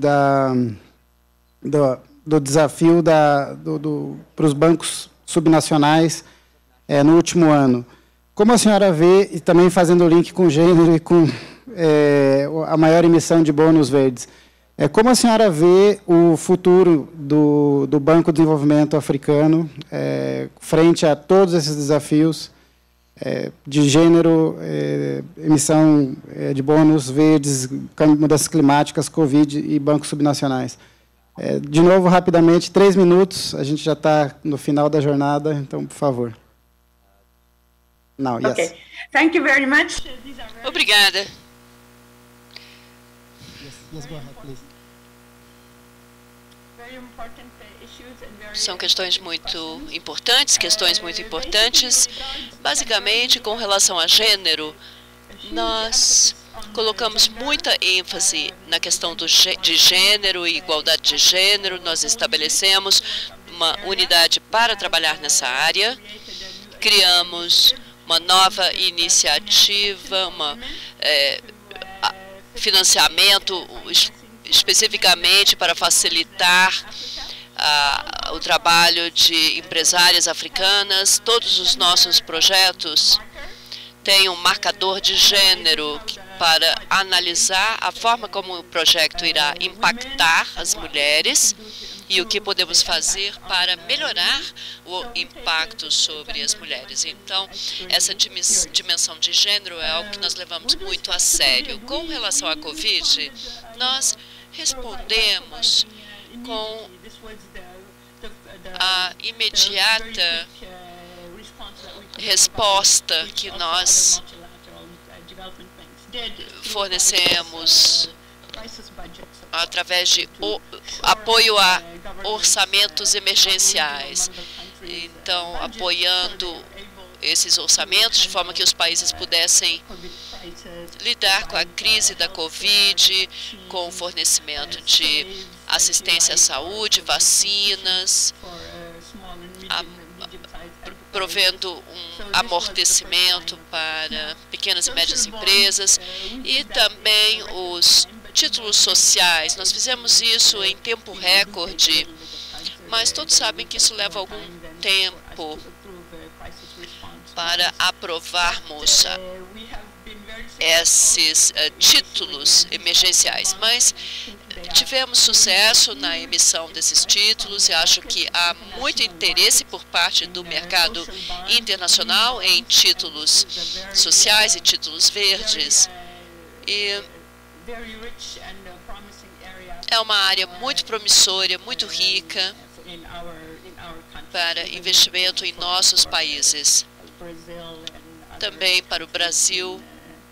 Speaker 2: do desafio para os bancos subnacionais no último ano. Como a senhora vê, e também fazendo o link com o gênero e com a maior emissão de bônus verdes, como a senhora vê o futuro do Banco de Desenvolvimento Africano frente a todos esses desafios de gênero, emissão de bônus verdes, mudanças climáticas, Covid e bancos subnacionais? De novo, rapidamente, 3 minutos, a gente já está no final da jornada, então, por favor. Now, yes.
Speaker 4: Okay. Thank you very much.
Speaker 6: Obrigada.
Speaker 2: Yes, go ahead, please.
Speaker 4: Very important issue.
Speaker 6: São questões muito importantes. Basicamente, com relação a gênero, nós colocamos muita ênfase na questão de gênero e igualdade de gênero. Nós estabelecemos uma unidade para trabalhar nessa área. Criamos uma nova iniciativa, financiamento especificamente para facilitar o trabalho de empresárias africanas. Todos os nossos projetos têm um marcador de gênero para analisar a forma como o projeto irá impactar as mulheres e o que podemos fazer para melhorar o impacto sobre as mulheres. Então, essa dimensão de gênero é algo que nós levamos muito a sério. Com relação à Covid, nós respondemos com a imediata resposta que nós fornecemos através de apoio a orçamentos emergenciais. Então, apoiando esses orçamentos de forma que os países pudessem lidar com a crise da Covid, com o fornecimento de assistência à saúde, vacinas, provendo um amortecimento para pequenas e médias empresas e também os títulos sociais. Nós fizemos isso em tempo recorde, mas todos sabem que isso leva algum tempo para aprovarmos esses títulos emergenciais. Mas tivemos sucesso na emissão desses títulos e acho que há muito interesse por parte do mercado internacional em títulos sociais e títulos verdes. E é uma área muito promissora, muito rica para investimento em nossos países. Também para o Brasil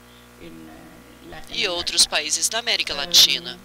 Speaker 6: e outros países da América Latina.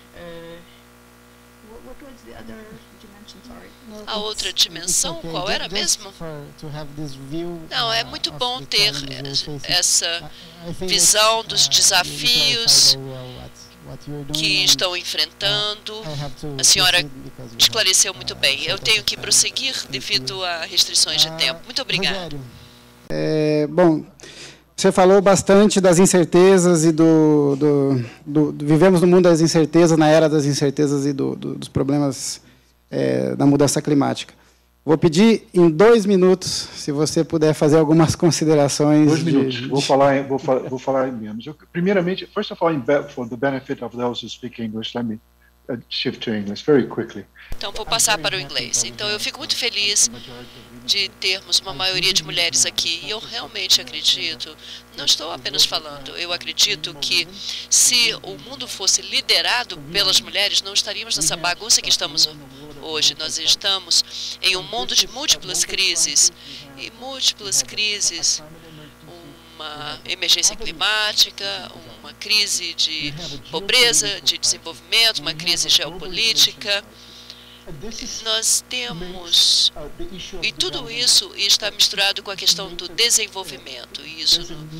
Speaker 6: A outra dimensão, qual era mesmo? Não, é muito bom ter essa visão dos desafios que estão enfrentando. A senhora esclareceu muito bem. Eu tenho que prosseguir devido a restrições de tempo. Muito obrigada.
Speaker 2: Bom, você falou bastante das incertezas e vivemos no mundo das incertezas, na era das incertezas e dos problemas da mudança climática. Vou pedir em 2 minutos, se você puder fazer algumas considerações.
Speaker 3: 2 minutos. Vou falar em menos. Primeiramente, first of all, for the benefit of those who speak English, let me shift to English very quickly.
Speaker 6: Então, vou passar para o inglês. Então, eu fico muito feliz de termos uma maioria de mulheres aqui. E eu realmente acredito, não estou apenas falando, eu acredito que se o mundo fosse liderado pelas mulheres, não estaríamos nessa bagunça que estamos hoje. Nós estamos em um mundo de múltiplas crises. E múltiplas crises, uma emergência climática, uma crise de pobreza, de desenvolvimento, uma crise geopolítica. Nós temos, e tudo isso está misturado com a questão do desenvolvimento. E isso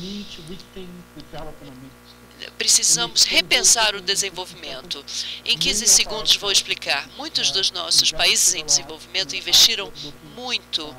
Speaker 6: precisamos repensar o desenvolvimento. Em 15 segundos vou explicar. Muitos dos nossos países em desenvolvimento investiram muito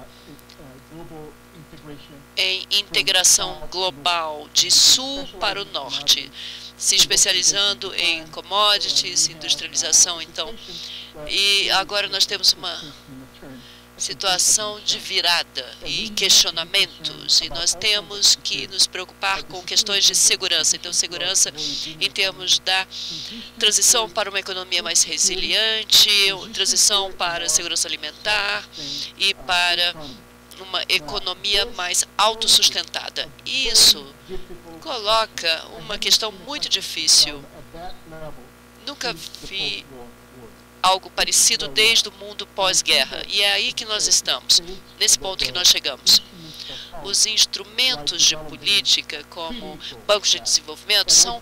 Speaker 6: em integração global, de sul para o norte, se especializando em commodities, industrialização, então. E agora nós temos uma situação de virada e questionamentos, e nós temos que nos preocupar com questões de segurança. Então, segurança em termos da transição para uma economia mais resiliente, transição para a segurança alimentar e para uma economia mais autossustentada. Isso coloca uma questão muito difícil. Nunca vi algo parecido desde o mundo pós-guerra. E é aí que nós estamos, nesse ponto que nós chegamos. Os instrumentos de política, como bancos de desenvolvimento, são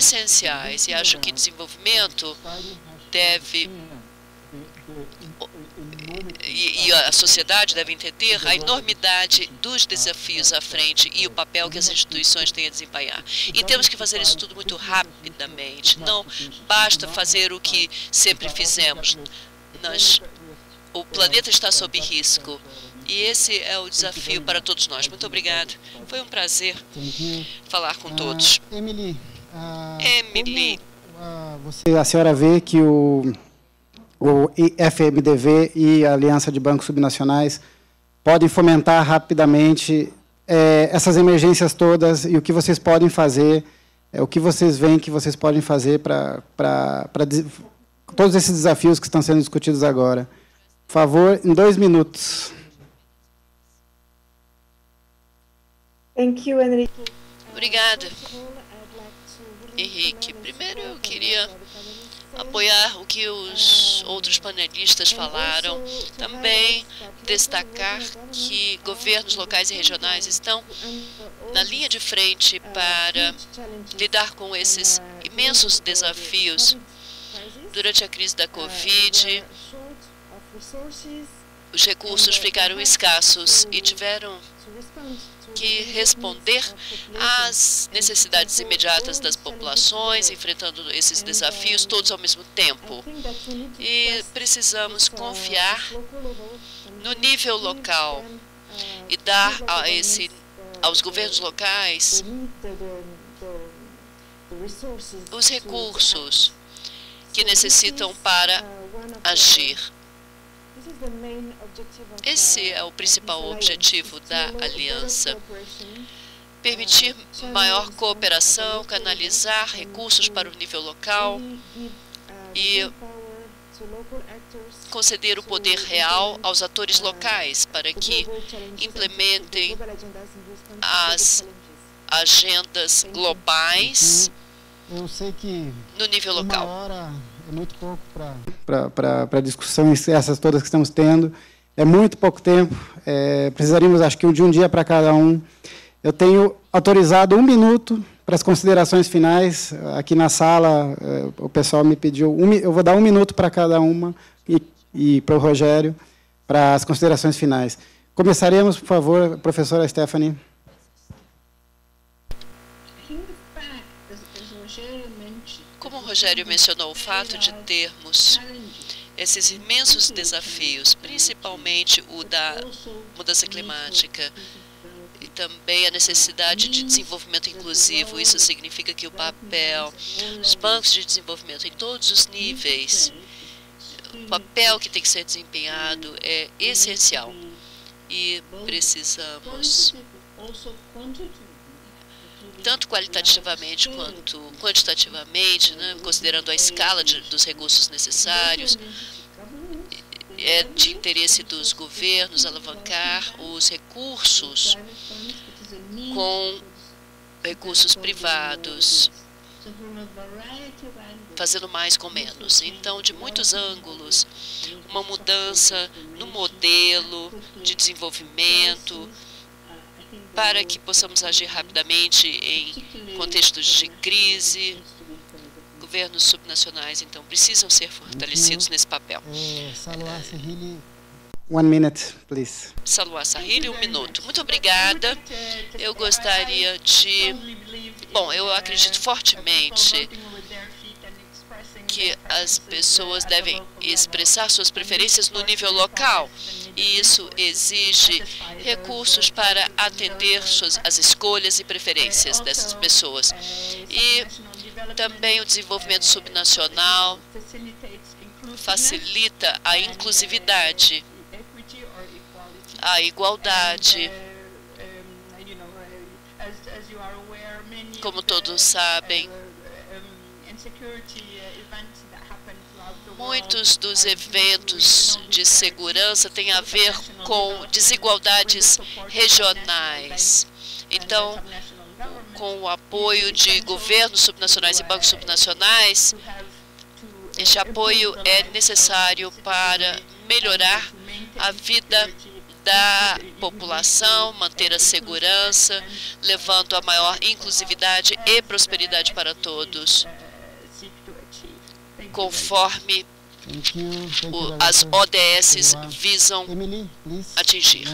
Speaker 6: essenciais. E acho que desenvolvimento deve e a sociedade deve entender a enormidade dos desafios à frente e o papel que as instituições têm a desempenhar. E temos que fazer isso tudo muito rapidamente. Não basta fazer o que sempre fizemos. O planeta está sob risco. E esse é o desafio para todos nós. Muito obrigado. Foi um prazer falar com todos.
Speaker 2: Emily,
Speaker 6: A
Speaker 2: senhora vê que o FMDV e a Aliança de Bancos Subnacionais podem fomentar rapidamente essas emergências todas e o que vocês podem fazer, o que vocês veem que vocês podem fazer para todos esses desafios que estão sendo discutidos agora. Por favor, em 2 minutos.
Speaker 7: Thank you, Henrique.
Speaker 6: Obrigada, Henrique. Primeiro, eu queria apoiar o que os outros panelistas falaram. Também destacar que governos locais e regionais estão na linha de frente para lidar com esses imensos desafios. Durante a crise da Covid, os recursos ficaram escassos e tiveram que responder às necessidades imediatas das populações, enfrentando esses desafios todos ao mesmo tempo. E precisamos confiar no nível local e dar aos governos locais os recursos que necessitam para agir. Esse é o principal objetivo da aliança. Permitir maior cooperação, canalizar recursos para o nível local e conceder o poder real aos atores locais para que implementem as agendas globais no nível local.
Speaker 2: É muito pouco para discussões essas todas que estamos tendo. É muito pouco tempo. Precisaríamos, acho que, de um dia para cada um. Eu tenho autorizado 1 minuto para as considerações finais. Aqui na sala, o pessoal me pediu... eu vou dar 1 minuto para cada uma e para o Rogério, para as considerações finais. Começaremos, por favor, professora Stephanie.
Speaker 6: Como o Rogério mencionou, o fato de termos esses imensos desafios, principalmente o da mudança climática e também a necessidade de desenvolvimento inclusivo, isso significa que o papel dos bancos de desenvolvimento em todos os níveis, o papel que tem que ser desempenhado é essencial e precisamos tanto qualitativamente quanto quantitativamente, né, considerando a escala dos recursos necessários. É de interesse dos governos alavancar os recursos com recursos privados, fazendo mais com menos. Então, de muitos ângulos, uma mudança no modelo de desenvolvimento, para que possamos agir rapidamente em contextos de crise. Governos subnacionais, então, precisam ser fortalecidos nesse papel.
Speaker 2: Salwa Sahili, 1 minute, please.
Speaker 6: Salwa Sahili, 1 minuto. Muito obrigada. Eu gostaria de... Bom, eu acredito fortemente que as pessoas devem expressar suas preferências no nível local. E isso exige recursos para atender as escolhas e preferências dessas pessoas. E também o desenvolvimento subnacional facilita a inclusividade, a igualdade. Como todos sabem, muitos dos eventos de segurança têm a ver com desigualdades regionais. Então, com o apoio de governos subnacionais e bancos subnacionais, este apoio é necessário para melhorar a vida da população, manter a segurança, levando a maior inclusividade e prosperidade para todos, conforme as ODS visam atingir.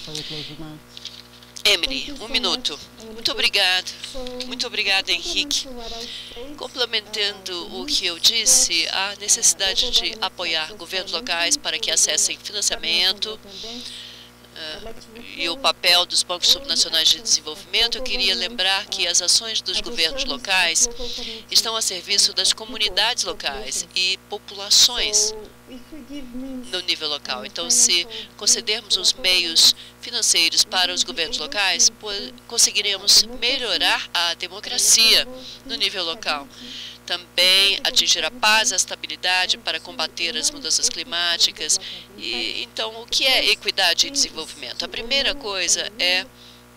Speaker 6: Emily, 1 minuto. Muito obrigado. Muito obrigada, Henrique. Complementando o que eu disse, a necessidade de apoiar governos locais para que acessem financiamento e o papel dos bancos subnacionais de desenvolvimento, eu queria lembrar que as ações dos governos locais estão a serviço das comunidades locais e populações no nível local. Então, se concedermos os meios financeiros para os governos locais, conseguiremos melhorar a democracia no nível local. Também atingir a paz e a estabilidade para combater as mudanças climáticas. E, então, o que é equidade e desenvolvimento? A primeira coisa é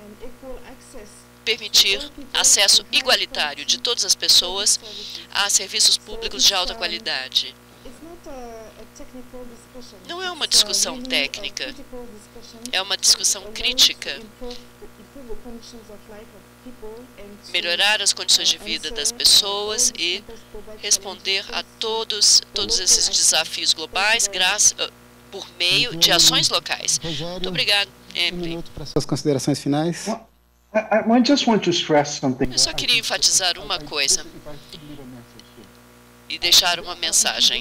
Speaker 6: permitir acesso igualitário de todas as pessoas a serviços públicos de alta qualidade. Não é uma discussão técnica, é uma discussão crítica. Melhorar as condições de vida das pessoas e responder a todos esses desafios globais por meio de ações locais. Muito obrigado, Emily.
Speaker 2: Para suas considerações finais.
Speaker 6: Eu só queria enfatizar uma coisa e deixar uma mensagem.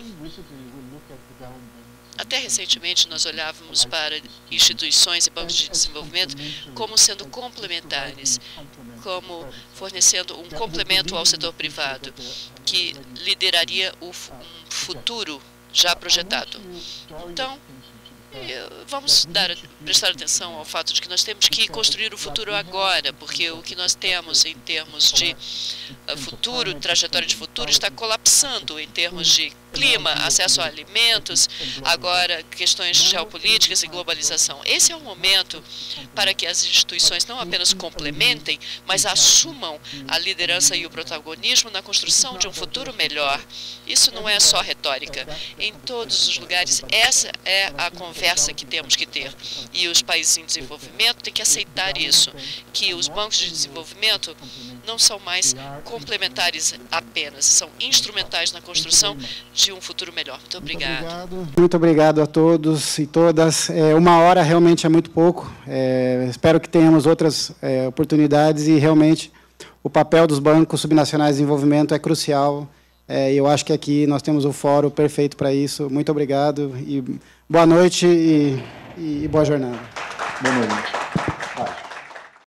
Speaker 6: Até recentemente, nós olhávamos para instituições e bancos de desenvolvimento como sendo complementares, como fornecendo um complemento ao setor privado, que lideraria um futuro já projetado. Então, vamos prestar atenção ao fato de que nós temos que construir o futuro agora, porque o que nós temos em termos de futuro, trajetória de futuro, está colapsando em termos de clima, acesso a alimentos, agora questões geopolíticas e globalização. Esse é o momento para que as instituições não apenas complementem, mas assumam a liderança e o protagonismo na construção de um futuro melhor. Isso não é só retórica. Em todos os lugares, essa é a conversa que temos que ter. E os países em desenvolvimento têm que aceitar isso, que os bancos de desenvolvimento não são mais complementares apenas, são instrumentais na construção de um futuro melhor. Muito obrigado.
Speaker 2: Muito obrigado a todos e todas. 1 hora realmente é muito pouco. Espero que tenhamos outras oportunidades e realmente o papel dos bancos subnacionais de desenvolvimento é crucial. Eu acho que aqui nós temos o fórum perfeito para isso. Muito obrigado e boa noite e boa jornada.
Speaker 3: Boa noite.